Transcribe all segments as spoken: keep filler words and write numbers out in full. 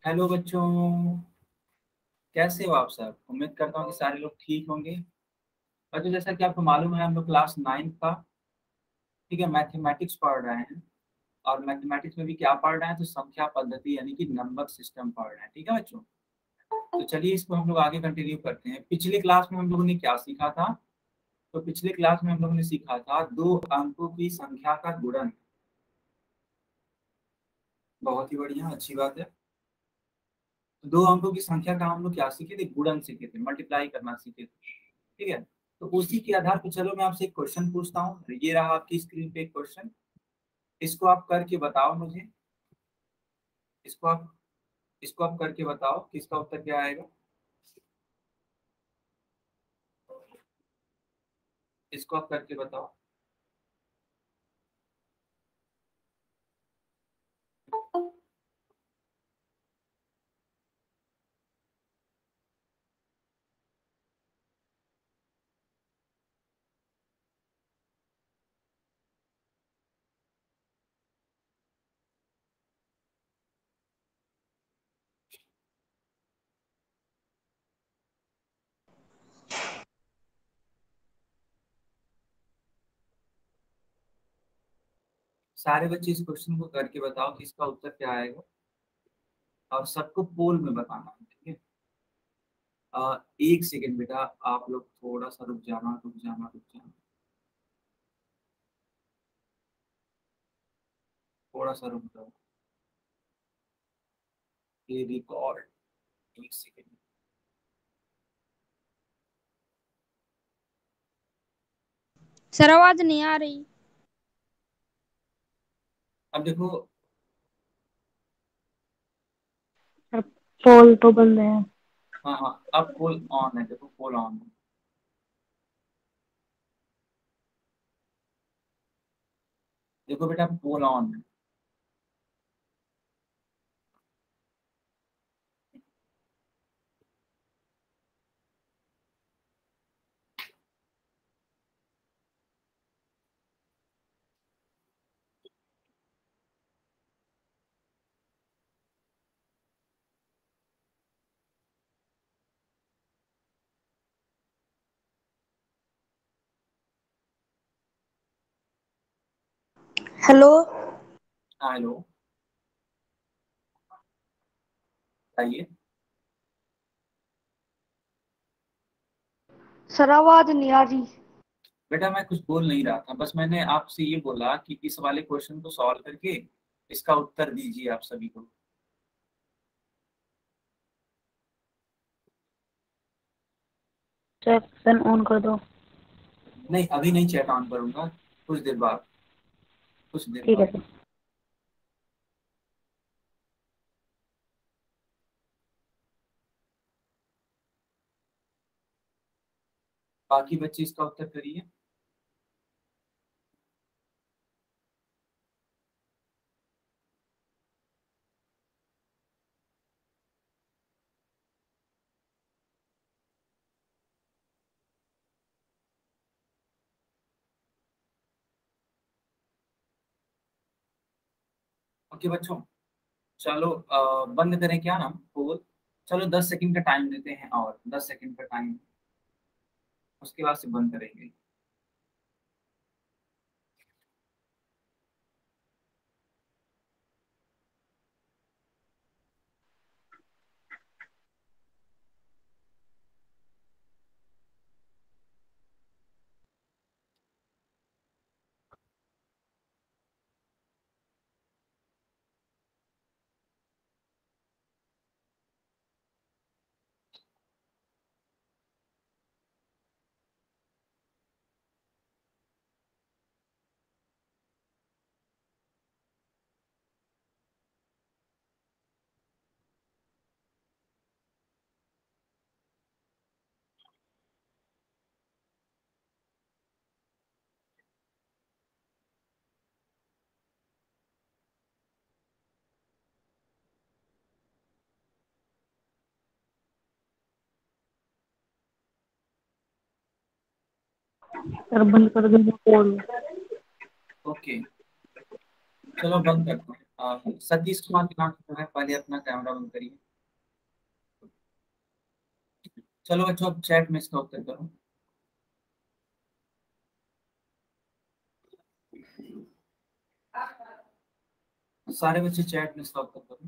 Hello बच्चों, कैसे हो आप सब। उम्मीद करता हूँ कि सारे लोग ठीक होंगे। बच्चों, जैसा कि आपको मालूम है, हम लोग क्लास नाइन्थ का, ठीक है, मैथमेटिक्स पढ़ रहे हैं। और मैथमेटिक्स में भी क्या पढ़ रहे हैं, तो संख्या पद्धति यानी कि नंबर सिस्टम पढ़ रहे हैं। ठीक है बच्चों, तो चलिए इसको हम लोग आगे कंटिन्यू करते हैं। पिछले क्लास में हम लोगों ने क्या सीखा था। तो पिछले क्लास में हम लोगों ने सीखा था दो अंकों की संख्या का गुणन। बहुत ही बढ़िया, अच्छी बात है। दो अंकों की संख्या का हम लोग क्या सीखे थे, गुणन सीखे थे, मल्टीप्लाई करना सीखे थे। ठीक है, तो उसी के आधार पर चलो मैं आपसे एक क्वेश्चन पूछता हूँ। ये रहा आपकी स्क्रीन पे एक क्वेश्चन। इसको आप करके बताओ मुझे। इसको आप इसको आप करके बताओ कि इसका उत्तर क्या आएगा। इसको आप करके बताओ। सारे बच्चे इस क्वेश्चन को करके बताओ कि इसका उत्तर क्या आएगा। और सबको पोल में बताना है, ठीक है। अ, एक सेकेंड बेटा, आप लोग थोड़ा सा रुक जाना, रुक जाना, रुक जाना। थोड़ा सा रुक जाओ। ये रिकॉर्ड, एक सेकेंड। सर आवाज नहीं आ रही। अब देखो। सर पोल तो बंद है। हाँ हाँ, अब पोल ऑन है, देखो पोल ऑन है। देखो बेटा, पोल ऑन है। हेलो। हाँ हेलो, बताइए। सर आवाज नहीं आ रही। बेटा मैं कुछ बोल नहीं रहा था, बस मैंने आपसे ये बोला कि इस वाले क्वेश्चन को सॉल्व करके इसका उत्तर दीजिए आप सभी को। सर फैन ऑन कर दो। नहीं, अभी नहीं चैट ऑन करूंगा, कुछ देर बाद, कुछ देर ठीक है बाद। सर। बाकी बच्चे इसका उत्तर करिए। ओके बच्चों, चलो अ, बंद करें क्या हम पोल। चलो दस सेकंड का टाइम देते हैं, और दस सेकंड का टाइम, उसके बाद से बंद करेंगे। सर बंद कर दो पोल। ओके, चलो बंद करते हैं। सतीश कुमार के नाम जो है, पहले अपना कैमरा बंद करिए। चलो बच्चों, अब चैट में इसका उत्तर करो। सारे बच्चे चैट में इसका उत्तर करो।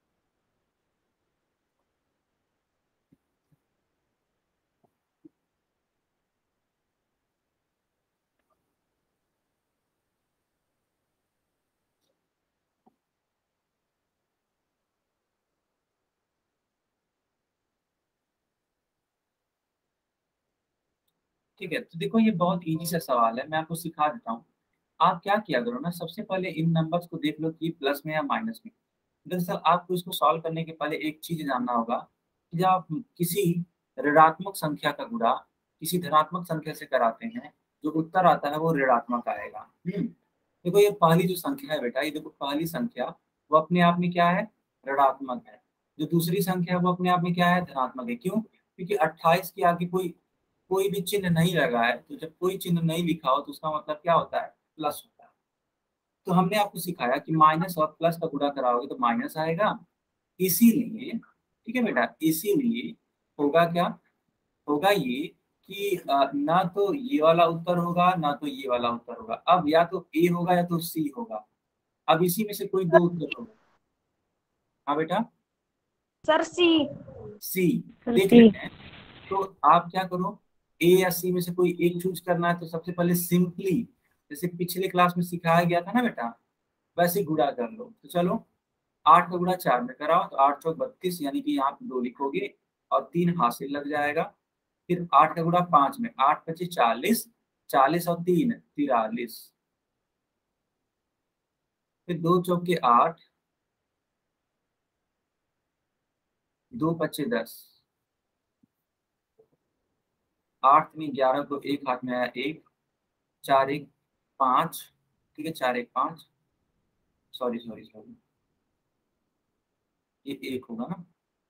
ठीक है, तो देखो ये बहुत इजी सा सवाल है, मैं आपको सिखा देता हूँ। आप क्या किया करो ना, सबसे पहले इन नंबर्स को देख लो कि प्लस में या माइनस में। दरअसल आपको इसको सॉल्व करने के पहले एक चीज जानना होगा कि जब आप किसी ऋणात्मक संख्या का गुणा किसी धनात्मक संख्या से कराते हैं, जो उत्तर आता है वो ऋणात्मक आएगा। हम्म, देखो ये पहली जो संख्या है बेटा, ये देखो पहली संख्या वो अपने आप में क्या है, ऋणात्मक है। जो दूसरी संख्या है वो अपने आप में क्या है, धनात्मक है। क्यों? क्योंकि अट्ठाईस के आगे कोई कोई भी चिन्ह नहीं लगा है, तो जब कोई चिन्ह नहीं लिखा हो तो उसका मतलब क्या होता है, प्लस होता है। तो हमने आपको सिखाया कि माइनस और प्लस का गुणा कराओगे तो माइनस आएगा। इसीलिए, ठीक है बेटा, इसीलिए होगा क्या, होगा ये कि अ, ना तो ये वाला उत्तर होगा ना तो ये वाला उत्तर होगा। अब या तो ए होगा या तो सी होगा। अब इसी में से कोई दो उत्तर होगा। हाँ बेटा, सर सी। सी। सर देख सी। लेते हैं। तो आप क्या करो, ए या सी में से कोई एक चूज करना है, तो सबसे पहले सिंपली जैसे पिछले क्लास में सिखाया गया था ना बेटा, वैसे गुणा कर लो। तो चलो, आठ का गुणा चार में कराओ तो आठ चौक बत्तीस, यानी कि यहाँ पे दो लिखोगे और तीन हासिल लग जाएगा। फिर आठ का गुणा पांच में, आठ पच्चीस चालीस, चालीस और तीन तिरालीस। फिर दो चौके आठ, दो पच्चे दस, आठ में ग्यारह को एक हाथ में आया एक, चार एक पाँच, ठीक है, चार एक पाँच, सॉरी सॉरी सॉरी, ये एक होगा ना।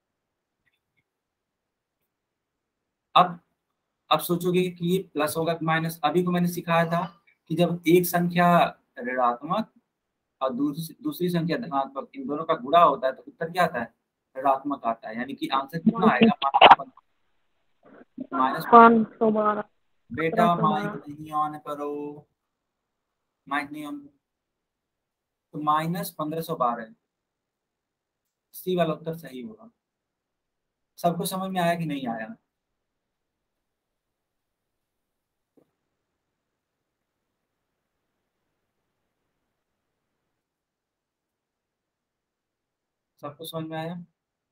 अब अब सोचोगे कि ये प्लस होगा कि माइनस। अभी को मैंने सिखाया था कि जब एक संख्या ऋणात्मक और दूसरी दूसरी संख्या धनात्मक, इन दोनों का गुणा होता है तो उत्तर क्या आता है, ऋणात्मक आता है। यानी कि आंसर कितना आएगा, माइनस माइनस पाँच सौ बारह। बेटा सत्रह सौ माइक बारह। नहीं ऑन करो, माइक नहीं ऑन। तो माइनस पंद्रह सौ बारह, सी वाला उत्तर सही होगा। सबको समझ में आया कि नहीं आया? सबको समझ में आया?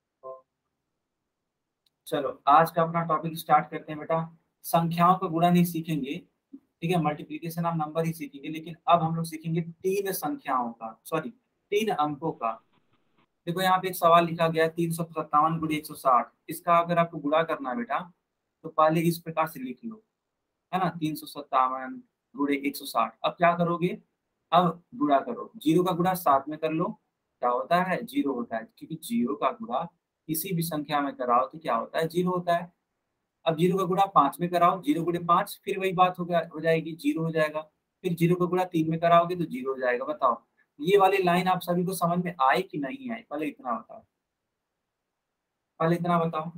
चलो आज का अपना टॉपिक स्टार्ट करते हैं बेटा। संख्याओं का गुणा नहीं सीखेंगे, ठीक है, मल्टीप्लीकेशन ऑफ नंबर ही सीखेंगे, लेकिन अब हम लोग सीखेंगे तीन संख्याओं का, सॉरी तीन अंकों का। देखो यहाँ पे एक सवाल लिखा गया है, तीन सौ सत्तावन गुणे एक सौ साठ। इसका अगर आपको गुणा करना है बेटा, तो पहले इस प्रकार से लिख लो, है ना, तीन सौ सत्तावन गुणे एक सौ साठ। अब क्या करोगे, अब गुणा करो, जीरो का गुणा सात में कर लो, क्या होता है, जीरो होता है। क्योंकि जीरो का गुणा किसी भी संख्या में कराओ तो क्या होता है, जीरो होता है। अब जीरो का गुणा पांच में कराओ, जीरो गुणे पांच, फिर वही बात हो गया, हो जाएगी, जीरो हो जाएगा। फिर जीरो का गुणा तीन में कराओगे तो जीरो हो जाएगा। बताओ ये वाली लाइन आप सभी को समझ में आई कि नहीं आई? पहले इतना बताओ, पहले इतना बताओ,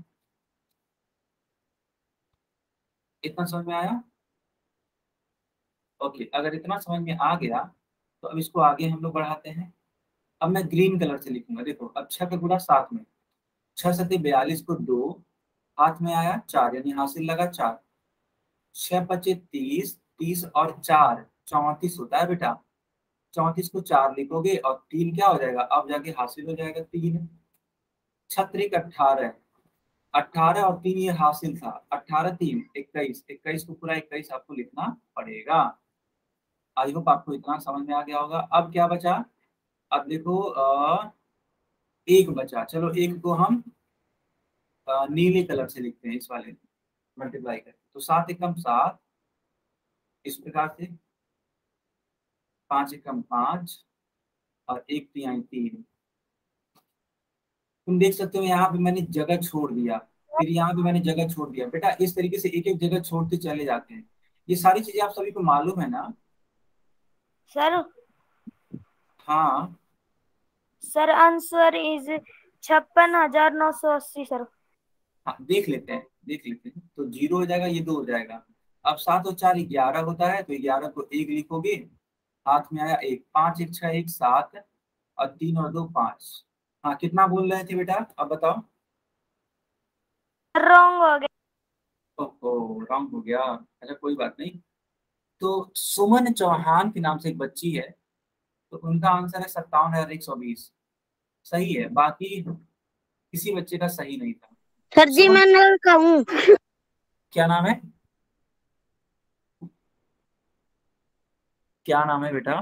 इतना समझ में आया? ओके, अगर इतना समझ में आ गया तो अब इसको आगे हम लोग बढ़ाते हैं। अब मैं ग्रीन कलर से लिखूंगा। देखो अब छह का गुणा सात में, छह सत्ते बयालीस को दो, हाथ में आया चार, यानी हासिल लगा चार। छह पच्चे तीस, तीस और चार चौंतीस होता है बेटा। चौंतीस को चार लिखोगे और तीन क्या हो जाएगा, अब जाके हासिल हो जाएगा तीन। छत्रिक अट्ठारह, अट्ठारह और तीन ये हासिल था, अट्ठारह तीन इक्कीस, इक्कीस को पूरा इक्कीस आपको लिखना पड़ेगा। आई होप आपको इतना समझ में आ गया होगा। अब क्या बचा, अब देखो आ, एक बचा। चलो एक को हम आ, नीले कलर से लिखते हैं, इस वाले मल्टीप्लाई करके। तो सात एकम सात, इस प्रकार से, पांच एकम पांच और एक तिहाई तीन। तुम देख सकते हो यहाँ पे मैंने जगह छोड़ दिया, फिर यहाँ पे मैंने जगह छोड़ दिया। बेटा इस तरीके से एक एक जगह छोड़ते चले जाते हैं। ये सारी चीजें आप सभी को मालूम है ना? सर हाँ सर आंसर इज छप्पन हजार नौ सौ अस्सी सर। हाँ देख लेते हैं, देख लेते हैं। तो जीरो हो जाएगा, ये दो हो जाएगा। अब सात और चार ग्यारह होता है, तो ग्यारह को एक लिखोगे, हाथ में आया एक, पांच एक छह एक सात, और तीन और दो पांच। हाँ कितना बोल रहे थे बेटा, अब बताओ। रॉन्ग हो गया। ओहो रॉन्ग हो गया, अच्छा कोई बात नहीं। तो सुमन चौहान के नाम से एक बच्ची है, तो उनका आंसर है सत्तावन हजार एक सौ बीस। सही है, बाकी किसी बच्चे का सही नहीं था। सर जी सुमन, मैं नल का हूँ। क्या नाम है, क्या नाम है बेटा?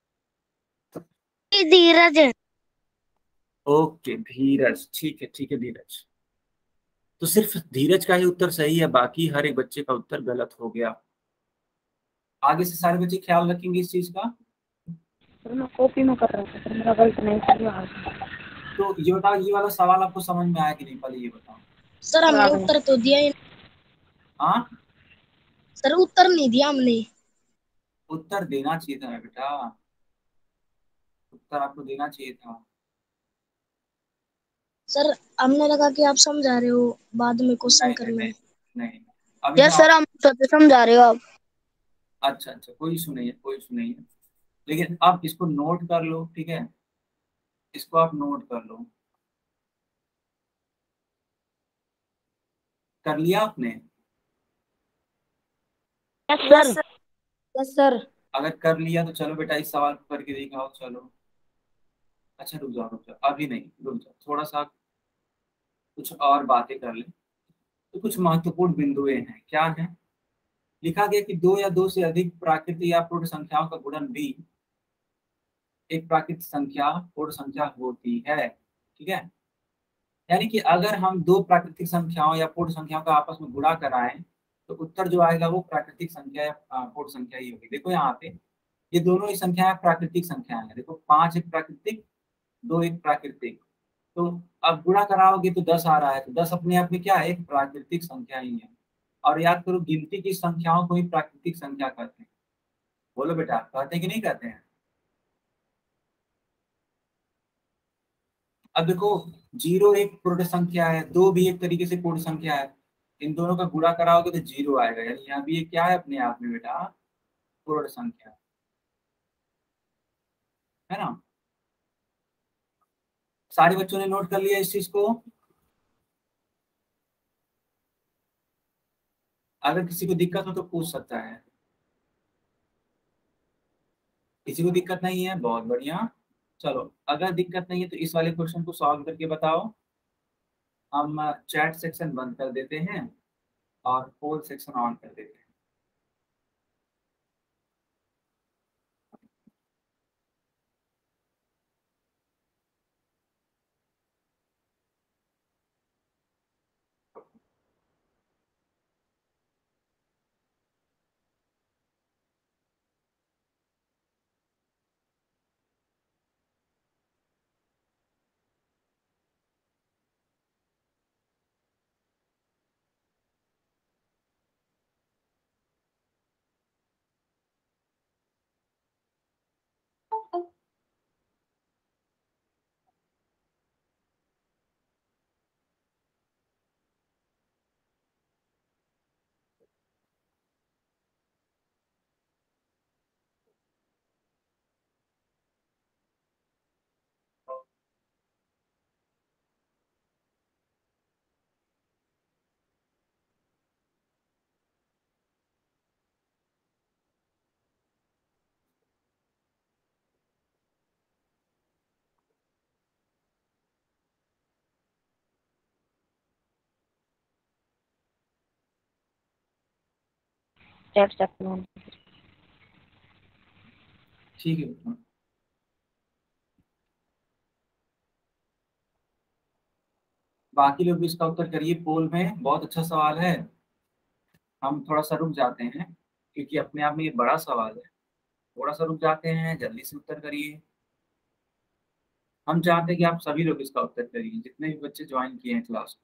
धीरज। ओके धीरज, ठीक है ठीक है धीरज। तो सिर्फ धीरज का ही उत्तर सही है, बाकी हर एक बच्चे का उत्तर गलत हो गया। आगे से सारे बच्चे ख्याल रखेंगे इस चीज का। सर मैं कॉपी में कर रहा था सर, मेरा गलत नहीं कर। तो ये बताओ, ये वाला सवाल आपको समझ में आया कि नहीं, पहले ये बताओ। सर हमने उत्तर तो दिया ही। हाँ सर उत्तर नहीं दिया हमने। उत्तर देना चाहिए था ना बेटा, उत्तर आपको देना चाहिए था। सर हमने लगा कि आप समझा रहे हो, बाद में क्वेश्चन नहीं नहीं करना नहीं है। नहीं, अभी यार मैं सर और- हम तो समझा रहे हो आप। अच्छा अच्छा, कोई इशू नहीं है, कोई इशू नहीं है। लेकिन आप इसको नोट कर लो, ठीक है, इसको आप नोट कर लो। कर लिया आपने? Yes sir. Yes sir. अगर कर लिया तो चलो बेटा, इस सवाल को करके दिखाओ, चलो। अच्छा रुक जाओ रुक जाओ, अभी नहीं, रुक जाओ थोड़ा सा, कुछ और बातें कर ले। तो कुछ महत्वपूर्ण बिंदुएं हैं, क्या है? लिखा गया कि दो या दो से अधिक प्राकृतिक या पूर्ण संख्याओं का गुणन भी एक प्राकृतिक संख्या पूर्ण संख्या होती है, ठीक है। यानी कि अगर हम दो प्राकृतिक संख्याओं या पूर्ण संख्याओं का आपस में गुणा कराएं, तो उत्तर जो आएगा वो प्राकृतिक संख्या या अ, पूर्ण संख्या ही होगी। देखो यहाँ पे ये दोनों ही संख्याएं प्राकृतिक संख्याएं हैं, देखो पांच एक प्राकृतिक, दो एक प्राकृतिक। तो अब गुणा कराओगे तो दस आ रहा है, तो दस अपने आप में क्या है, एक प्राकृतिक संख्या ही है। और याद करो, गिनती की संख्याओं को ही प्राकृतिक संख्या कहते हैं। बोलो बेटा, कहते हैं कि नहीं कहते हैं? अब देखो, जीरो एक पूर्ण संख्या है, दो भी एक तरीके से पूर्ण संख्या है। इन दोनों का गुणा कराओगे तो जीरो आएगा, यानी यहाँ भी ये क्या है अपने आप में बेटा, पूर्ण संख्या, है ना। सारे बच्चों ने नोट कर लिया इस चीज को? अगर किसी को दिक्कत हो तो पूछ सकता है। किसी को दिक्कत नहीं है, बहुत बढ़िया। चलो अगर दिक्कत नहीं है तो इस वाले क्वेश्चन को सॉल्व करके बताओ। हम चैट सेक्शन बंद कर देते हैं और पोल सेक्शन ऑन कर देते हैं। Chat section. ठीक है बेटा। बाकी लोग भी इसका उत्तर करिए, पोल में बहुत अच्छा सवाल है। हम थोड़ा सा रुक जाते हैं, क्योंकि अपने आप में ये बड़ा सवाल है। थोड़ा सा रुक जाते हैं, जल्दी से उत्तर करिए। हम चाहते हैं कि आप सभी लोग इसका उत्तर करिए, जितने भी बच्चे ज्वाइन किए हैं क्लास।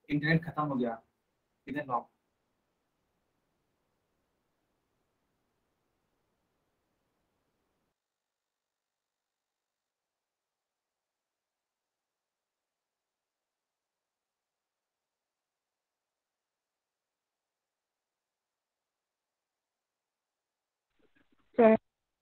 इंटरनेट खत्म हो गया, इधर लाओ। सर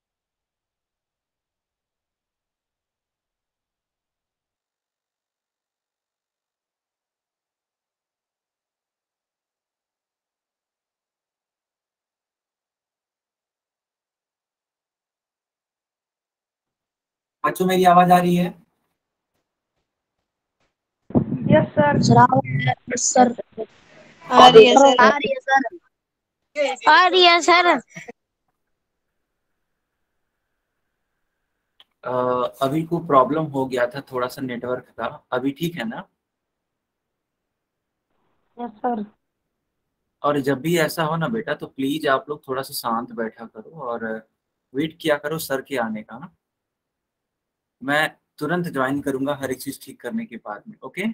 बच्चों मेरी आवाज आ रही है? Yes sir. सर आ रही है सर। आ रही है सर आ रही है सर। अ, अभी को प्रॉब्लम हो गया था, थोड़ा सा नेटवर्क का। अभी ठीक है ना? Yes sir. और जब भी ऐसा हो ना बेटा, तो प्लीज आप लोग थोड़ा सा शांत बैठा करो और वेट किया करो सर के आने का ना। मैं तुरंत ज्वाइन करूंगा हर एक चीज ठीक करने के बाद में। ओके?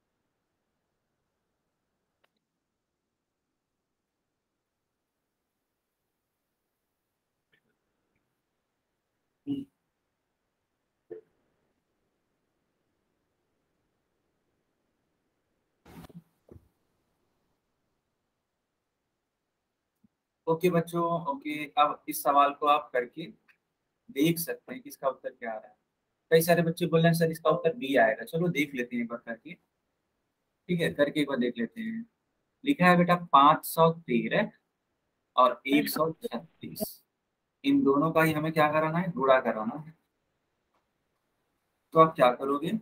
ओके बच्चों, ओके। अब इस सवाल को आप करके देख सकते हैं कि इसका उत्तर क्या आ रहा है। कई सारे बच्चे बोल रहे हैं सर इसका उत्तर बी आएगा। चलो देख लेते हैं एक बार करके। ठीक है, करके एक बार देख लेते हैं। लिखा है बेटा पाँच सौ तेरह और एक सौ छत्तीस। इन दोनों का ही हमें क्या कराना है? गुणा कराना है। तो आप क्या करोगे?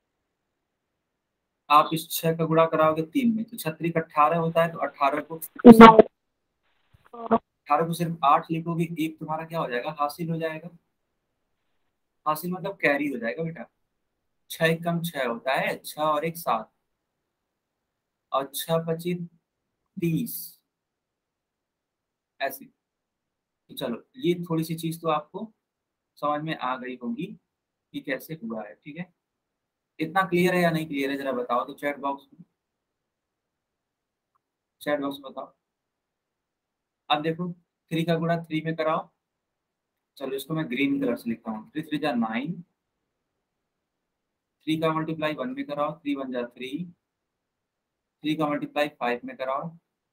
आप इस छह का गुणा कराओगे तीन में, तो छत्तीस अट्ठारह होता है, तो अट्ठारह को अठारह को सिर्फ आठ लिखोगे, एक तुम्हारा क्या हो जाएगा? हासिल हो जाएगा। हासिल मतलब कैरी हो जाएगा बेटा। छह कम छह होता है, छह और एक सात, और छह पची तीस, ऐसे। तो चलो ये थोड़ी सी चीज तो आपको समझ में आ गई होगी कि कैसे हुआ है। ठीक है, इतना क्लियर है या नहीं क्लियर है जरा बताओ तो चैट बॉक्स में। चैट बॉक्स में बताओ। अब देखो, थ्री का गुणा थ्री में कराओ। चलो इसको मैं ग्रीन कलर से लिखता हूँ। थ्री थ्री जा नाइन। थ्री का मल्टीप्लाई वन में कराओ, थ्री वन जा थ्री। थ्री का मल्टीप्लाई फाइव में कराओ,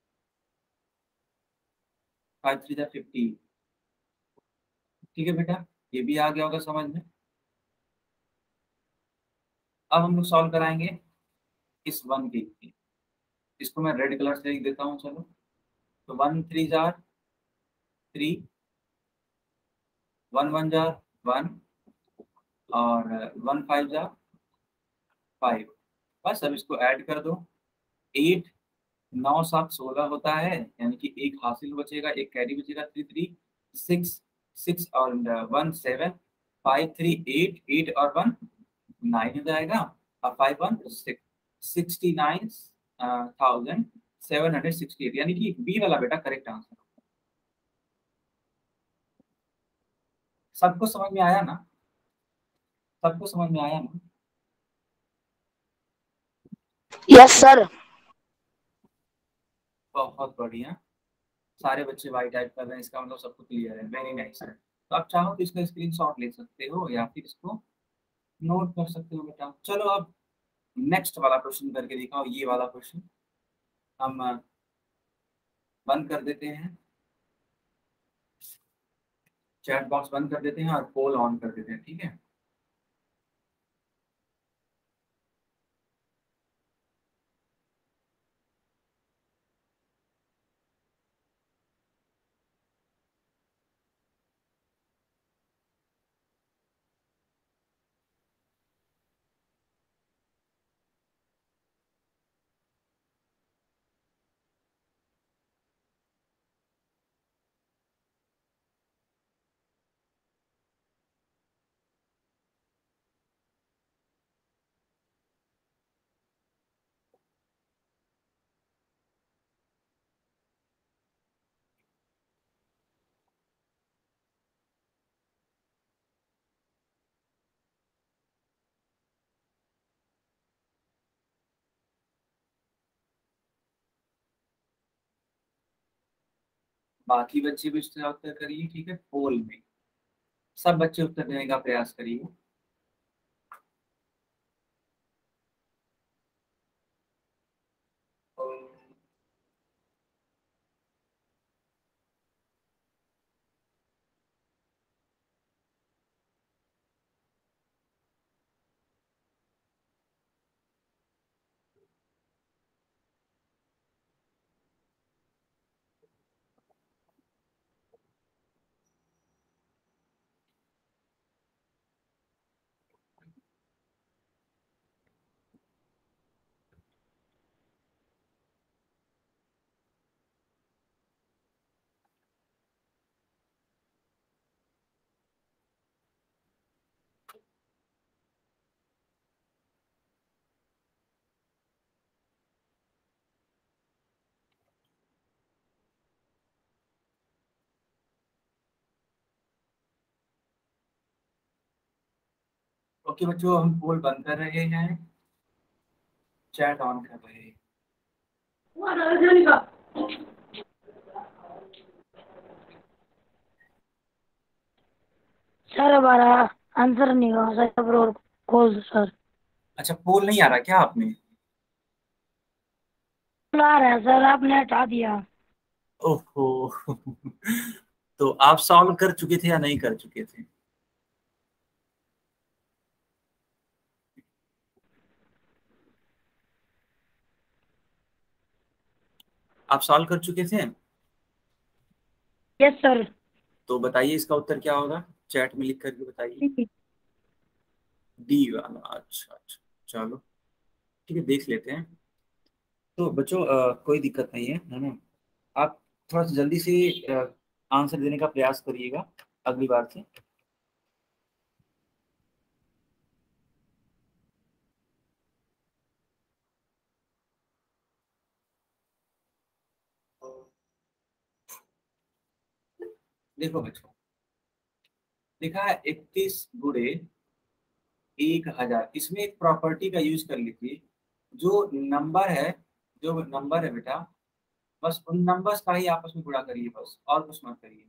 फाइव थ्री जा फिफ्टीन। ठीक है बेटा, ये भी आ गया होगा समझ में। अब हम लोग सॉल्व कराएंगे इस वन के लिए। इसको मैं रेड कलर से लिख देता हूँ। चलो, तो वन थ्री जार थ्री, वन वन जार वन, और वन फाइव जार फाइव। बस अब इसको ऐड कर दो। एट, नौ सात सोलह होता है, यानी कि एक हासिल बचेगा, एक कैरी बचेगा। थ्री थ्री सिक्स, सिक्स और one seven, five three eight, eight और वन नाइन हो जाएगा, और five one six, sixty nine thousand seven hundred sixty eight, यानी कि बी वाला बेटा करेक्ट आंसर। सबको समझ में आया ना? सबको समझ में आया ना? Yes sir. बहुत बढ़िया। सारे बच्चे वाई टाइप कर रहे हैं, इसका मतलब सबको क्लियर है। वेरी नाइस है। तो आप चाहो तो इसका स्क्रीनशॉट ले सकते हो या फिर इसको नोट कर सकते हो बेटा। चलो अब नेक्स्ट वाला क्वेश्चन करके दिखाओ। ये वाला क्वेश्चन हम अ, बंद कर देते हैं, चैट बॉक्स बंद कर देते हैं और पोल ऑन कर देते हैं। ठीक है, बाकी बच्चे भी उसका उत्तर करिए, ठीक है। पोल में सब बच्चे उत्तर देने का प्रयास करिए। ओके बच्चों, हम पोल बंद कर रहे हैं, चैट ऑन कर रहे हैं। सर हमारा आंसर नहीं हुआ सर, और खोल दो सर। अच्छा, पोल नहीं आ रहा क्या आप में? आ रहा है सर, आपने हटा दिया। ओहो तो आप सॉल्व कर चुके थे या नहीं कर चुके थे? आप सॉल्व कर चुके थे? Yes sir. तो बताइए इसका उत्तर क्या होगा, चैट में लिख करके बताइए। डी वाला, अच्छा अच्छा, चलो ठीक है, देख लेते हैं। तो बच्चों अ, कोई दिक्कत नहीं है, है ना। आप थोड़ा सा जल्दी से आंसर देने का प्रयास करिएगा अगली बार से। देखो बच्चों, लिखा है इकतीस गुणे एक हजार। इसमें एक प्रॉपर्टी का यूज कर लीजिए, जो नंबर है, जो नंबर है बेटा, बस उन नंबर्स का ही आपस में गुणा करिए, बस और कुछ मत करिए।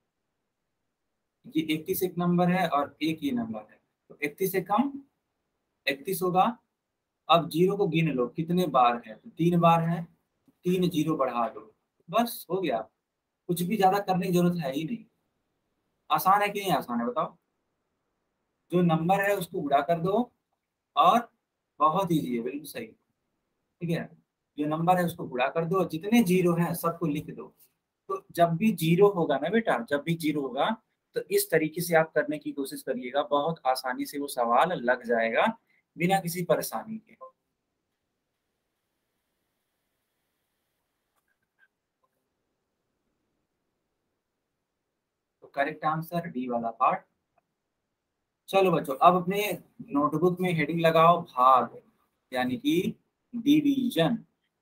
ये इकतीस एक नंबर है और एक ये नंबर है, तो इकतीस से कम इकतीस होगा। अब जीरो को गिन लो कितने बार है, तो तीन बार है, तीन जीरो बढ़ा दो, बस हो गया। कुछ भी ज्यादा करने की जरूरत है ही नहीं। आसान है कि नहीं आसान है बताओ? जो नंबर है उसको गुणा कर दो, और बहुत ईजी है, बिल्कुल सही, ठीक है। जो नंबर है उसको गुणा कर दो, जितने जीरो हैं सबको लिख दो। तो जब भी जीरो होगा ना बेटा, जब भी जीरो होगा, तो इस तरीके से आप करने की कोशिश करिएगा, बहुत आसानी से वो सवाल लग जाएगा बिना किसी परेशानी के। तो करेक्ट आंसर डी वाला पार्ट। चलो बच्चों, अब अपने नोटबुक में हेडिंग लगाओ भाग, यानी कि डिवीजन।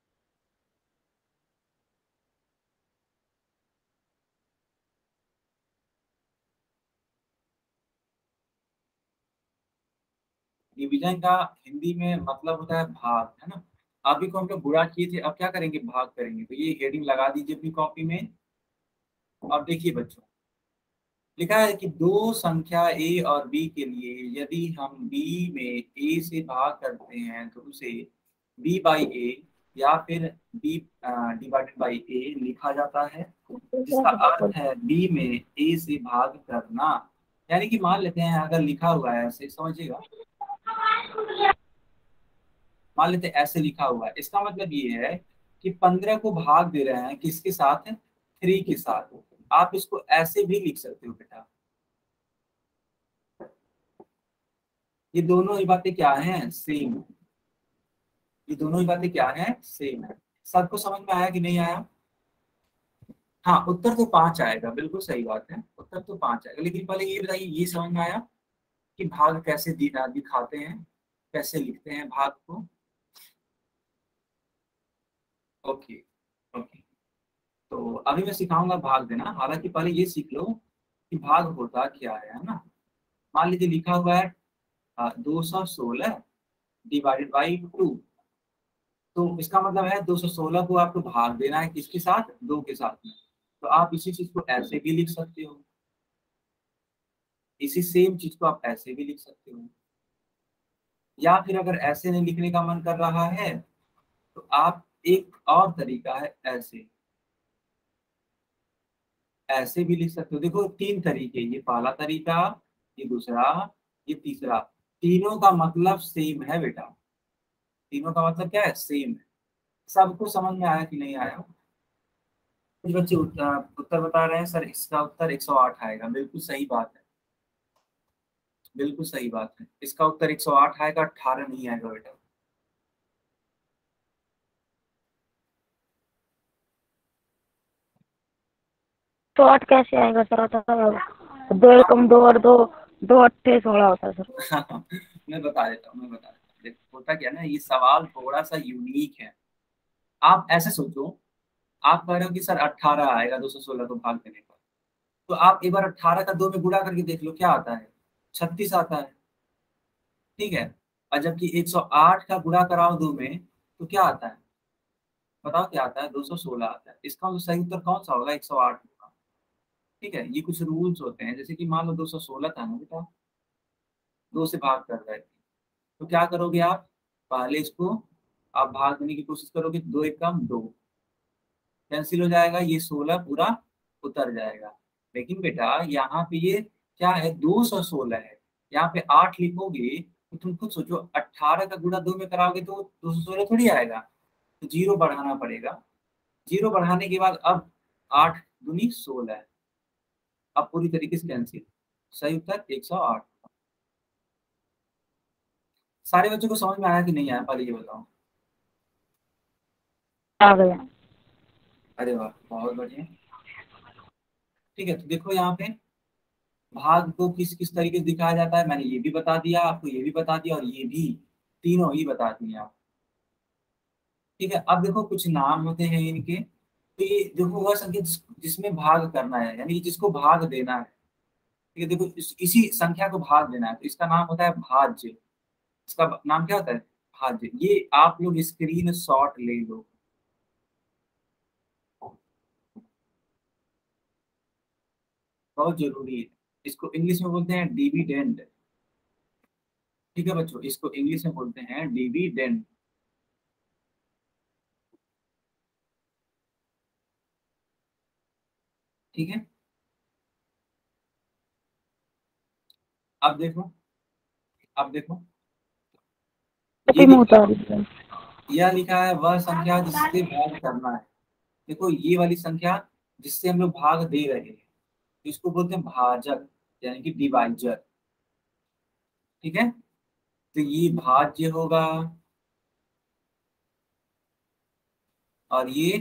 डिवीजन का हिंदी में मतलब होता है भाग, है ना। अभी को हम लोग गुणा किए थे, अब क्या करेंगे, भाग करेंगे। तो ये हेडिंग लगा दीजिए अपनी कॉपी में। अब देखिए बच्चों, लिखा है कि दो संख्या ए और बी के लिए यदि हम बी में ए से भाग करते हैं तो उसे बी बाई ए या फिर बी डिवाइडेड बाई ए लिखा जाता है, जिसका अर्थ है बी में ए से भाग करना। यानी कि मान लेते हैं, अगर लिखा हुआ है ऐसे, समझिएगा, मान लेते हैं ऐसे लिखा हुआ है, इसका मतलब ये है कि पंद्रह को भाग दे रहे हैं किसके साथ, थ्री के साथ। आप इसको ऐसे भी लिख सकते हो बेटा। ये दोनों ही बातें क्या हैं, सेम। ये दोनों ही बातें क्या हैं, सेम है। सबको समझ में आया कि नहीं आया? हाँ, उत्तर तो पांच आएगा, बिल्कुल सही बात है, उत्तर तो पांच आएगा। लेकिन पहले ये बताइए, ये समझ में आया कि भाग कैसे दि- दिखाते हैं, कैसे लिखते हैं भाग को? Okay okay. तो अभी मैं सिखाऊंगा भाग देना, हालांकि पहले ये सीख लो कि भाग होता क्या है है ना। मान लीजिए लिखा हुआ है दो सौ सोलह डिवाइडेड बाई टू, तो इसका मतलब है दो सौ सोलह को आपको भाग देना है किसके साथ, दो के साथ में। तो आप इसी चीज को ऐसे भी लिख सकते हो, इसी सेम चीज को आप ऐसे भी लिख सकते हो, या फिर अगर ऐसे नहीं लिखने का मन कर रहा है तो आप एक और तरीका है, ऐसे ऐसे भी लिख सकते हो। देखो तीन तरीके, ये पहला तरीका, ये दूसरा, ये तीसरा, तीनों का मतलब सेम है बेटा। तीनों का मतलब क्या है? सेम है। सबको समझ में आया कि नहीं आया? कुछ बच्चे उत्तर, उत्तर बता रहे हैं सर इसका उत्तर एक सौ आठ आएगा। बिल्कुल सही बात है, बिल्कुल सही बात है, इसका उत्तर एक सौ आठ आएगा, अठारह नहीं आएगा बेटा। तो आठ कैसे आएगा सर? आता दो एकम दो और दो, दो अट्ठे सोलह होता है सर। मैं बता देता हूँ, मैं बता देता हूँ। देखो होता क्या ना, ये सवाल थोड़ा सा यूनिक है। आप ऐसे सोचो, आप कह रहे हो कि सर अट्ठारह आएगा दो सौ सोलह को भाग देने पर, तो आप एक बार अट्ठारह का दो में गुणा करके देख लो क्या आता है, छत्तीस आता है, ठीक है। और जबकि एक सौ आठ का गुणा कराओ दो में तो क्या आता है, बताओ क्या आता है? दो सौ सोलह आता है। इसका तो सही उत्तर कौन सा होगा? एक सौ आठ होगा, ठीक है। ये कुछ रूल्स होते हैं, जैसे कि मान लो दो सौ सोलह था ना बेटा, दो से भाग कर रहे थे, तो क्या करोगे आप? पहले इसको आप भाग देने की कोशिश करोगे, दो एक कम दो, कैंसिल हो जाएगा, ये सोलह पूरा उतर जाएगा। लेकिन बेटा यहाँ पे ये क्या है, दो सौ सोलह है, यहाँ पे आठ लिखोगे तो तुम खुद सोचो, अट्ठारह का गुणा दो में कराओगे तो दो सौ सोलह थोड़ी आएगा, तो जीरो बढ़ाना पड़ेगा। जीरो बढ़ाने के बाद अब आठ दूनी सोलह, अब पूरी तरीके से कैंसिल, सही उत्तर एक सौ आठ। सारे बच्चों को समझ में आया कि नहीं आया, पहले ये बताओ। आ गया। अरे वाह, बहुत बढ़िया। ठीक है, तो देखो यहाँ पे भाग को किस किस तरीके से दिखाया जाता है, मैंने ये भी बता दिया आपको, ये भी बता दिया, और ये भी, तीनों ही बता दिए आप। ठीक है, अब देखो कुछ नाम होते हैं इनके, तो ये देखो वह संख्या जिस, जिसमें भाग करना है, यानी कि जिसको भाग देना है। ठीक है, देखो इस, इसी संख्या को भाग देना है, तो इसका नाम होता है भाज्य। इसका नाम क्या होता है? भाज्य। ये आप लोग स्क्रीन शॉट ले लो, बहुत जरूरी है। इसको इंग्लिश में बोलते हैं डिविडेंड। ठीक है बच्चों, इसको इंग्लिश में बोलते हैं डिविडेंड। ठीक है, अब देखो, अब देखो ये में लिखा, उतार दिया। यह लिखा है वह संख्या जिससे भाग करना है। देखो ये वाली संख्या जिससे हम लोग भाग दे रहे हैं, इसको बोलते हैं भाजक, यानी कि डिवाइजर। ठीक है, तो ये भाज्य होगा और ये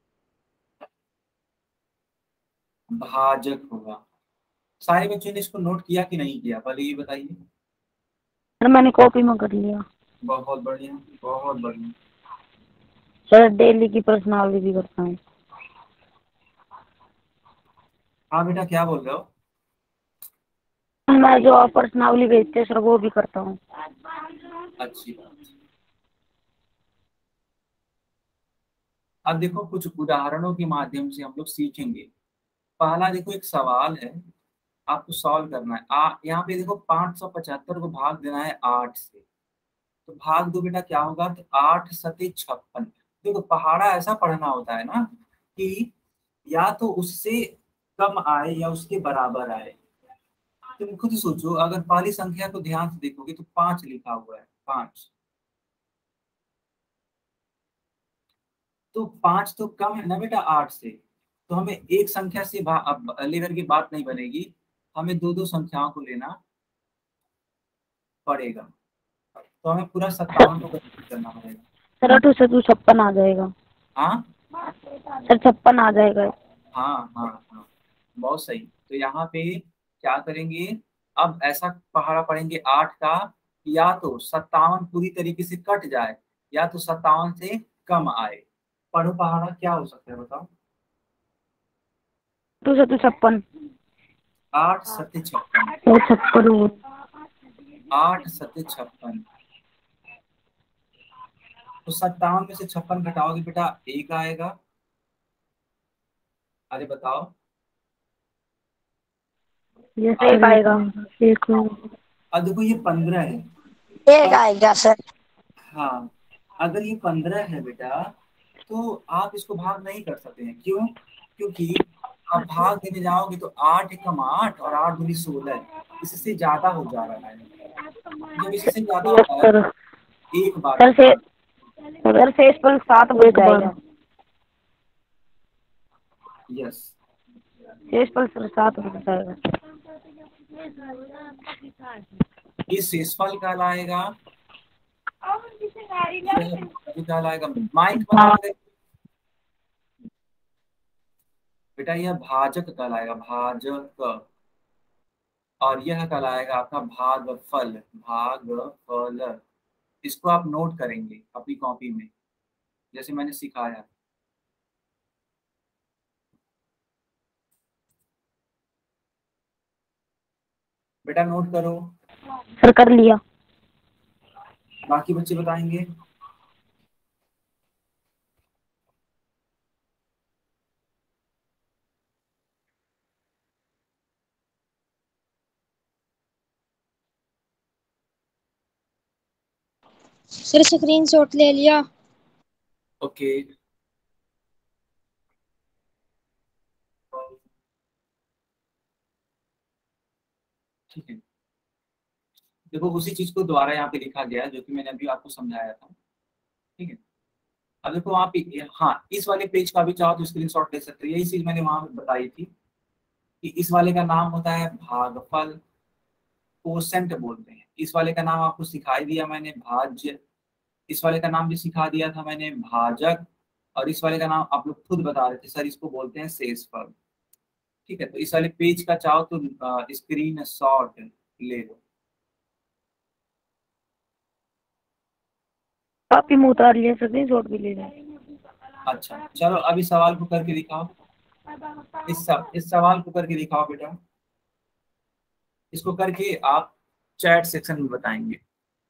भाजक होगा। सारे बच्चों ने इसको नोट किया कि नहीं किया, पहले ये बताइए। सर मैंने कॉपी में कर लिया। बहुत बढ़िया, बहुत बढ़िया। सर डेली की पर्सनालिटी भी करता हूँ। हाँ बेटा, क्या बोल रहे हो? मैं जो आप पर्सनावली भेजते हैं सर वो भी करता हूँ। अच्छी बात। अब देखो कुछ उदाहरणों के माध्यम से हम लोग सीखेंगे। पहला देखो, एक सवाल है, आपको सॉल्व करना है। आ यहाँ पे देखो पाँच सौ पचहत्तर को भाग देना है आठ से, तो भाग दो बेटा, क्या होगा? तो आठ सते छप्पन। देखो पहाड़ा ऐसा पढ़ना होता है ना कि या तो उससे कम आए या उसके बराबर आए। तुम खुद सोचो, अगर पहली संख्या को ध्यान से देखोगे तो पांच लिखा हुआ है, पांच, तो पांच तो कम है ना बेटा आठ से, तो हमें एक संख्या से भा- अब लेकर के बात नहीं बनेगी, हमें दो दो संख्याओं को लेना पड़ेगा। तो हमें पूरा सत्तावन को कंप्लीट करना पड़ेगा। सर अठू से तू छप्पन आ जाएगा। हाँ सर छप्पन आ जाएगा। हाँ हाँ हाँ, बहुत सही। तो यहाँ पे क्या करेंगे, अब ऐसा पहाड़ा पढ़ेंगे आठ का, या तो सत्तावन पूरी तरीके से कट जाए या तो सत्तावन से कम आए। पढ़ो पहाड़ा क्या हो सकता है बताओ? अठू से तू छप्पन। आठ सत्य छप्पन, वो छप्पन वो। आठ सत्य छप्पन। तो सत्तावन में से छप्पन घटाओगे बेटा एक आएगा, अरे बताओ। ये एक आएगा एक। अब देखो ये पंद्रह है। एक आएगा सर। हाँ, अगर ये पंद्रह है बेटा तो आप इसको भाग नहीं कर सकते हैं। क्यों? क्योंकि आप भाग देने जाओगे तो आठ एकम आठ और आठ दूनी सोलह, इससे ज्यादा हो जा रहा है। जब इससे ज्यादा होता है सर एक बार सर से सर से इस पर सात बज जाएगा। यस, शेष पर सर सात बज जाएगा। ये शेषफल कहलाएगा। ये कहलाएगा माइक बताओ दे बेटा, यह भाजक कहलाएगा, भाजक। और यह कहलाएगा आपका भागफल, भागफल। इसको आप नोट करेंगे अपनी कॉपी में जैसे मैंने सिखाया। बेटा नोट करो। सर कर लिया। बाकी बच्चे बताएंगे। सर स्क्रीन शॉट ले लिया। ओके, ठीक है। देखो उसी चीज को दोबारा यहाँ पे लिखा गया है जो कि मैंने अभी आपको समझाया था। ठीक है, अब देखो आप, हाँ, इस वाले पेज का भी चाहो तो स्क्रीनशॉट ले सकते हो। यही चीज मैंने वहां पे बताई थी कि इस वाले का नाम होता है भागफल, कोसेंट बोलते हैं। इस वाले का नाम आपको सिखाई दिया मैंने, भाज्य। इस वाले का नाम भी सिखा दिया था मैंने, भाजक। और इस वाले का नाम आप लोग खुद बता रहे थे सर, इसको बोलते हैं शेषफल। ठीक है, तो इस वाले पेज का चाहो तो स्क्रीन शॉट ले लो। कॉपी में उतार लिया, स्क्रीन शॉट भी ले लिया। अच्छा चलो, अभी सवाल को करके दिखाओ। इस सब इस सवाल को करके दिखाओ बेटा। इसको करके आप चैट सेक्शन में बताएंगे।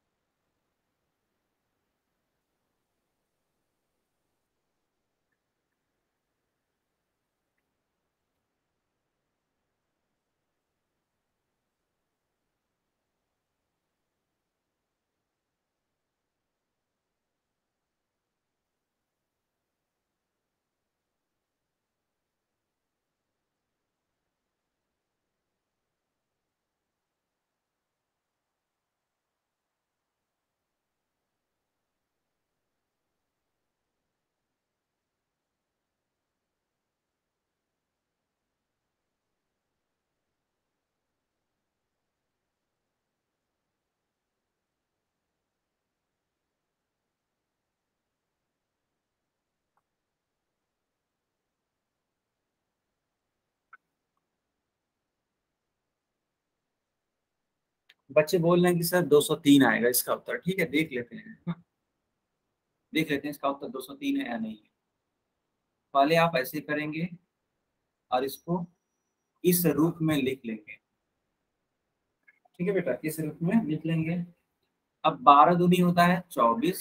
बच्चे बोल रहे हैं कि सर दो सौ तीन आएगा इसका उत्तर। ठीक है, देख लेते हैं। देख लेते हैं इसका उत्तर दो सौ तीन है या नहीं है। पहले आप ऐसे करेंगे और इसको इस रूप में लिख लेंगे। ठीक है बेटा, इस रूप में लिख लेंगे। अब बारह दूनी होता है चौबीस,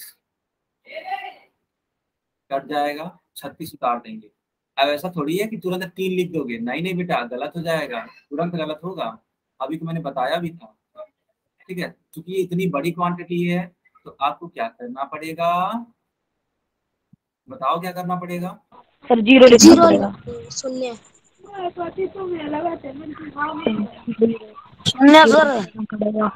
कट जाएगा, छत्तीस उतार देंगे। अब ऐसा थोड़ी है कि तुरंत तीन लिख दोगे, नहीं नहीं बेटा, गलत हो जाएगा, तुरंत गलत होगा। अभी तो मैंने बताया भी था। ठीक है, क्योंकि ये इतनी बड़ी क्वांटिटी है तो आपको क्या करना पड़ेगा, बताओ क्या करना पड़ेगा। सर जीरो लिखना पड़ेगा। शून्य। शून्य सर पड़ेगा।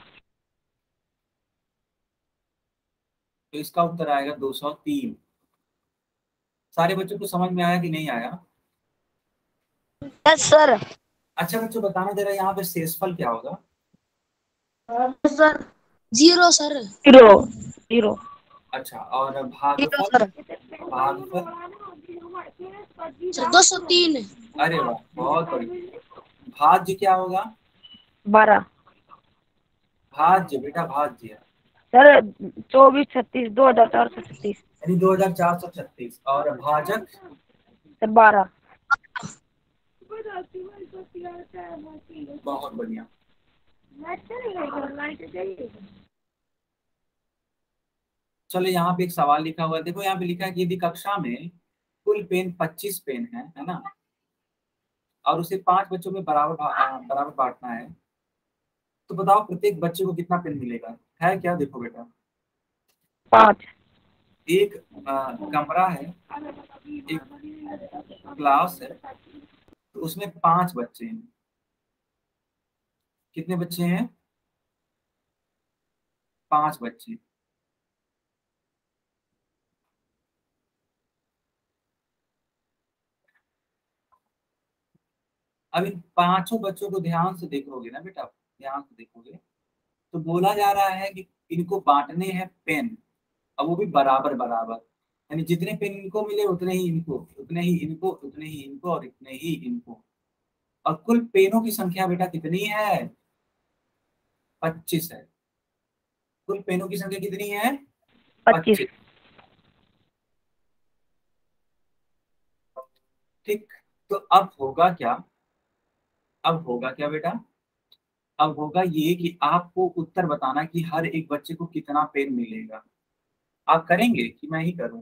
तो इसका उत्तर आएगा दो सौ तीन। सारे बच्चों को समझ में आया कि नहीं आया? Yes sir. अच्छा बच्चों, बताना जरा यहाँ पे शेषफल क्या होगा। Sir zero sir. Zero zero. अच्छा, और जीरो भागफल? सर। भागफल सर दो सौ तीन। अरे वाह, बहुत बढ़िया। भाज्य क्या होगा? बारह। भाज्य बेटा, भाज्य सर चौबीस छत्तीस दो हजार चार सौ छत्तीस। यानी दो हजार चार सौ छत्तीस। और भाजक? सर बारह। बहुत बढ़िया। चलो, यहाँ पे एक सवाल लिखा हुआ है, देखो यहाँ पे लिखा है कि यदि कक्षा में कुल पेन पच्चीस पेन है है ना, और उसे पांच बच्चों में बराबर बराबर बांटना है, तो बताओ प्रत्येक बच्चे को कितना पेन मिलेगा? है क्या? देखो बेटा, पाँच। एक आ, कमरा है, एक क्लास है, तो उसमें पांच बच्चे हैं। कितने बच्चे हैं? पांच बच्चे। अब इन पांचों बच्चों को ध्यान से देखोगे ना बेटा, ध्यान से देखोगे तो बोला जा रहा है कि इनको बांटने हैं पेन, अब वो भी बराबर बराबर, यानी जितने पेन इनको मिले उतने ही इनको, उतने ही इनको, उतने ही इनको और इतने ही इनको। और कुल पेनों की संख्या बेटा कितनी है? पच्चीस है। कुल पेनों की संख्या कितनी है? पच्चीस। ठीक, तो अब होगा क्या? अब होगा क्या बेटा? अब होगा ये कि आपको उत्तर बताना कि हर एक बच्चे को कितना पेन मिलेगा। आप करेंगे कि मैं ही करूं?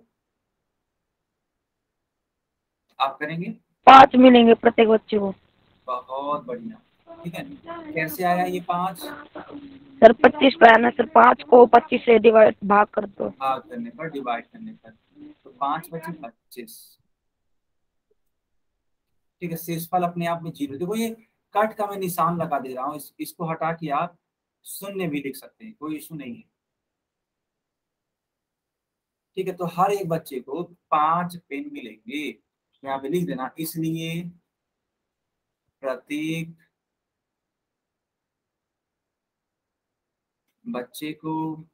आप करेंगे? पाँच मिलेंगे प्रत्येक बच्चे को। बहुत बढ़िया, ठीक है। कैसे आया ये पांच? सर पच्चीस पे है ना सर, पाँच को पच्चीस से डिवाइड भाग कर दो। भाग करने पर, डिवाइड करने पर, तो पांच बचे पच्चीस। ठीक है, शेषफल अपने आप में जीरो। देखो ये कट का मैं निशान लगा दे रहा हूँ, इस, इसको हटा के आप शून्य भी लिख सकते हैं, कोई इशू नहीं है। ठीक है, तो हर एक बच्चे को पांच पेन मिलेंगे, यहाँ पे लिख देना। इसलिए प्रत्येक बच्चे को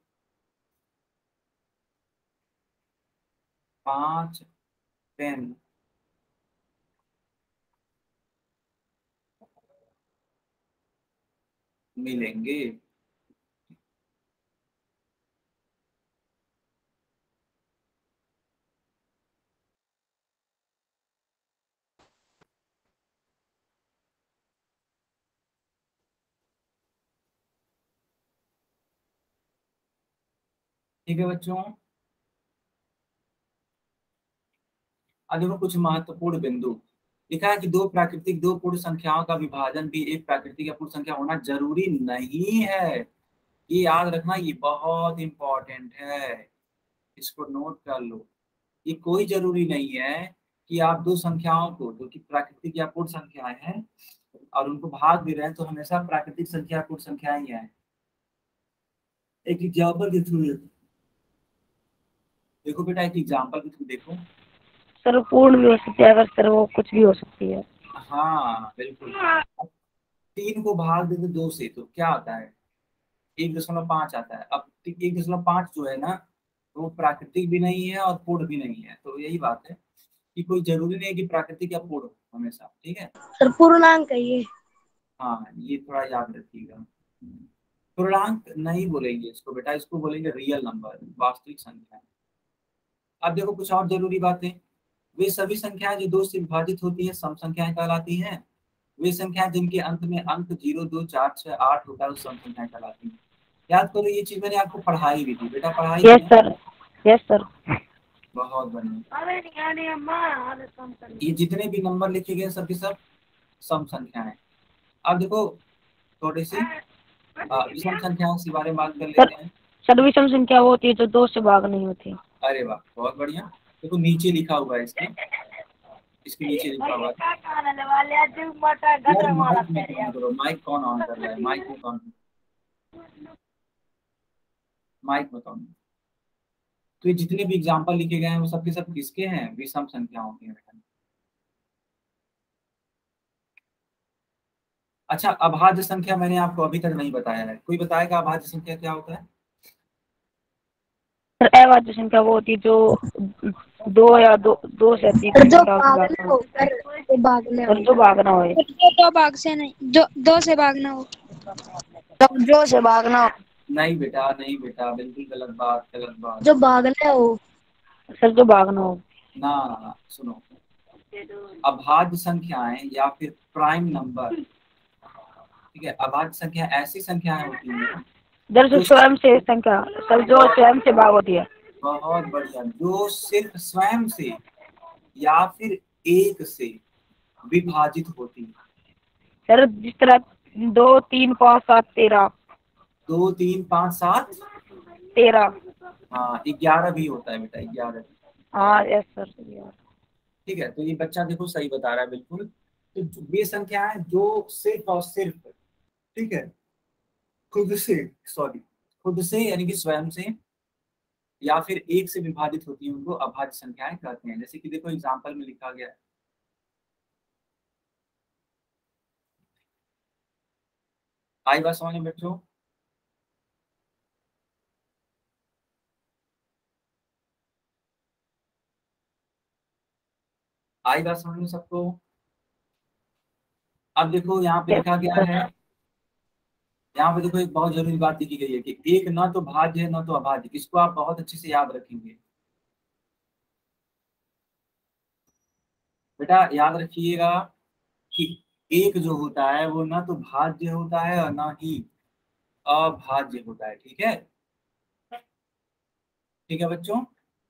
पांच पेन मिलेंगे। ठीक है बच्चों, अब देखो कुछ महत्वपूर्ण बिंदु लिखा है कि दो प्राकृतिक दो पूर्ण संख्याओं का विभाजन भी एक प्राकृतिक या पूर्ण संख्या होना जरूरी नहीं है। ये याद रखना, ये बहुत इंपॉर्टेंट है, इसको नोट कर लो। ये कोई जरूरी नहीं है कि आप दो संख्याओं को, जो कि प्राकृतिक या पूर्ण संख्याएं हैं, और उनको भाग भी रहे हैं तो हमेशा प्राकृतिक संख्या पूर्ण संख्याएं ही है। एक एग्जाम्पल के थ्रू देखो बेटा, एक एग्जाम्पल के थ्रू देखो। सर पूर्ण भी हो सकती है, अगर सर वो कुछ भी हो सकती है। हाँ बिल्कुल। तीन को भाग दे दो दो से तो क्या आता है? एक दशमलव पांच आता है। अब एक दशमलव पांच जो है ना, वो प्राकृतिक भी नहीं है और पूर्ण भी नहीं है। तो यही बात है कि कोई जरूरी नहीं है कि प्राकृतिक या पूर्ण हमेशा, ठीक है। सर पूर्णांक है ये। हाँ, ये थोड़ा याद रखिएगा। पूर्णांक नहीं बोलेंगे इसको बेटा, इसको बोलेंगे रियल नंबर, वास्तविक संख्या। अब देखो कुछ और जरूरी बातें। वे सभी संख्याएं जो दो से विभाजित होती है सम संख्याएं कहलाती हैं। वे संख्याएं जिनके अंत में अंक जीरो, दो, चार, छह, आठ होता है वो सम संख्याएं कहलाती हैं। याद करो, ये चीज मैंने आपको पढ़ाई भी थी बेटा, पढ़ाई यस थी सर, यस सर। बहुत बढ़िया। ये जितने भी नंबर लिखे गए सब के सब सम संख्याएं। अब देखो थोड़ी सी विषम संख्याओं के बारे में बात कर लेते हैं। सर विषम संख्या वो होती है जो दो से भाग नहीं होती। अरे वाह, बहुत बढ़िया। देखो नीचे लिखा हुआ है, इसके इसके नीचे लिखा हुआ है। माइक कौन ऑन कर रहा है? माइक में कौन, माइक में कौन? तो ये जितने भी एग्जाम्पल लिखे गए हैं वो सबके सब किसके हैं? विषम संख्याओं के हैं। अच्छा, अभाज्य संख्या मैंने आपको अभी तक नहीं बताया है, कोई बताएगा अभाज्य संख्या क्या होता है? सर अभाज्य संख्या वो होती है जो दो या दो दो से अधिक सर जो संख्याओं की भाग बात ना हो। हो सर, जो भाग ना सर जो भाग ना हो। हो जो दो भाग से नहीं, जो दो से भाग ना हो। सर जो से भाग ना हो। नहीं बेटा, नहीं बेटा, बिल्कुल गलत बात, गलत बात। जो भाग ना हो। सर जो भाग ना हो। ना ना, सुनो, अभाज्य संख्याएं या फिर प्राइम नंबर, ठीक है, अभाज्य संख्या ऐसी संख्याएं होती हैं दरअसल स्वयं से संख्या, सर जो स्वयं से भाग होती है। बहुत बढ़िया, जो सिर्फ स्वयं से या फिर एक से विभाजित होती है। सर जिस तरह दो तीन पाँच सात तेरह। दो तीन पाँच सात तेरह। हाँ ग्यारह भी होता है बेटा, ग्यारह। हाँ यस सर। ठीक है, तो ये बच्चा देखो सही बता रहा है बिल्कुल। तो जो- वे संख्या है जो सिर्फ और सिर्फ, ठीक है, खुद से, सॉरी, खुद से यानी कि स्वयं से या फिर एक से विभाजित होती है, उनको अभाज्य संख्याएं कहते हैं। जैसे कि देखो एग्जाम्पल में लिखा गया है, आई बात समझ में बच्चों? आई बात समझ में सबको? अब देखो यहाँ पे यस लिखा गया है, सर। यहाँ पे देखो एक बहुत जरूरी बात लिखी गई है कि एक ना तो भाज्य है ना तो अभाज्य। इसको आप बहुत अच्छे से याद रखेंगे बेटा, याद रखिएगा कि एक जो होता है वो ना तो भाज्य होता है और ना ही अभाज्य होता है। ठीक है, ठीक है बच्चों।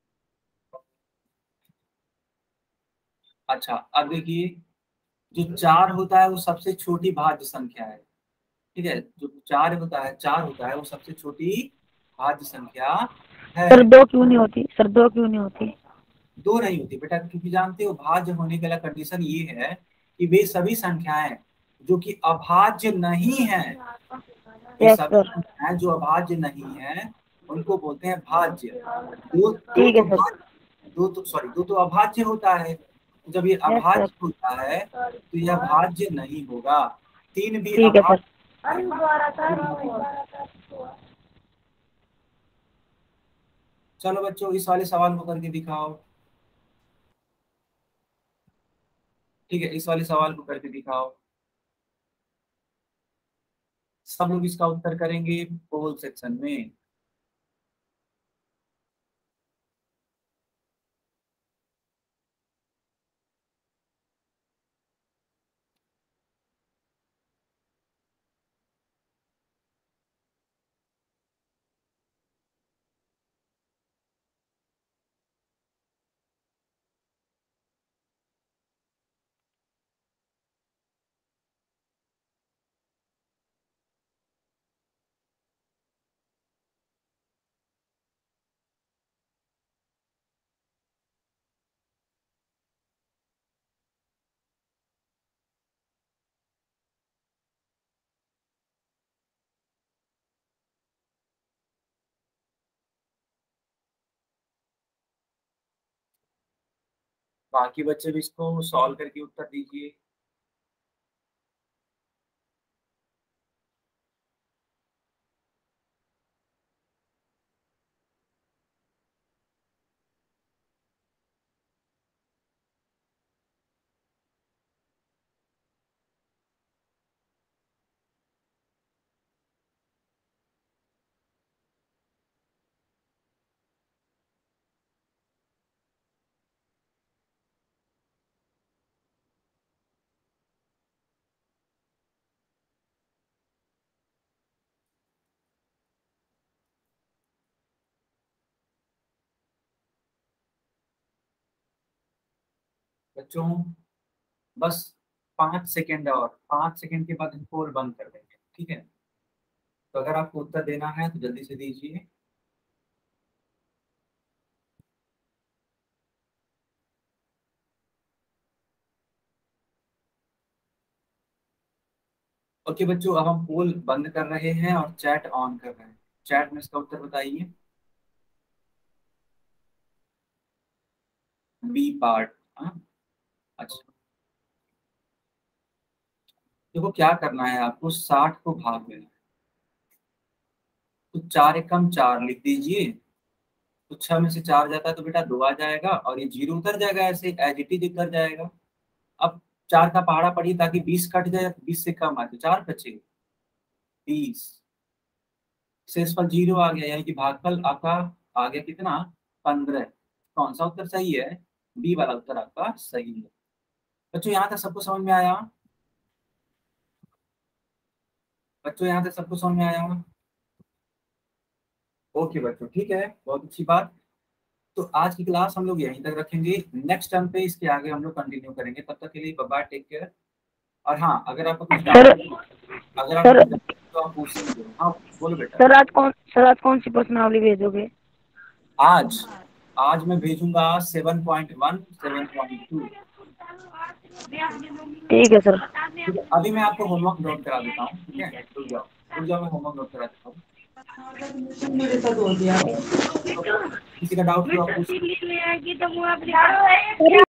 अच्छा अब देखिए, जो चार होता है वो सबसे छोटी भाज्य संख्या है। ठीक है, जो चार होता है, चार होता है वो सबसे छोटी भाज्य संख्या है। सर दो क्यों नहीं होती? सर दो क्यों नहीं होती? दो नहीं होती बेटा, क्योंकि जानते हो भाज्य होने के लिए कंडीशन ये है कि वे सभी संख्याएं जो कि अभाज्य नहीं है, वे यस सभी सर। संख्याएं जो अभाज्य नहीं है उनको बोलते हैं भाज्य। दो दो ठीक तो है सर। भाज्य, दो तो सॉरी दो तो अभाज्य होता है। तो जब ये यस सर। अभाज्य होता है तो यह भाज्य नहीं होगा। तीन भी ठीक है सर। अभाज्य है। चलो बच्चों इस वाले सवाल को करके दिखाओ। ठीक है, इस वाले सवाल को करके दिखाओ। सब लोग इसका उत्तर करेंगे पोल सेक्शन में। बाकी बच्चे भी इसको सॉल्व करके उत्तर दीजिए। बच्चों बस पाँच सेकेंड, और पाँच सेकेंड के बाद हम पोल बंद कर देंगे। ठीक है, तो अगर आपको उत्तर देना है तो जल्दी से दीजिए। ओके बच्चों, अब हम पोल बंद कर रहे हैं और चैट ऑन कर रहे हैं। चैट में इसका उत्तर बताइए। B part. हाँ अच्छा, देखो क्या करना है, आपको साठ को भाग देना है। तो चार एकम चार लिख दीजिए। तो छह में से चार जाता है तो बेटा दो आ जाएगा और ये जीरो उतर जाएगा, ऐसे एज इट इज उतर जाएगा। अब चार का पहाड़ा पढ़िए ताकि बीस कट जाए, बीस से कम आए तो चार बचे, बीस। शेषफल जीरो आ गया, यानी कि भागफल आपका आ गया कितना, पंद्रह। कौन सा उत्तर सही है? बी वाला उत्तर आपका सही है। बच्चों यहाँ तक सबको समझ में आया? बच्चों यहाँ तक सबको समझ में आया? ओके बच्चों, ठीक है, बहुत अच्छी बात। तो आज की क्लास हम लोग यहीं तक रखेंगे, नेक्स्ट टर्म पे इसके आगे हम लोग कंटिन्यू करेंगे। तब तक के लिए बाय बाय, टेक केयर। और हाँ, अगर आपको कुछ सर अगर आप सर तो आप पूछ सकते हो। हाँ बोलो बेटा। सर आज कौन सर आज कौन सी प्रश्नावली भेजोगे? आज आज मैं भेजूंगा seven point one, seven point two. ठीक है सर। ठीक है, अभी मैं आपको होमवर्क नोट करा देता हूँ। ठीक है, रुक जाओ रुक जाओ मैं होमवर्क नोट करा देता हूँ। किसी का डाउट हो आप पूछ।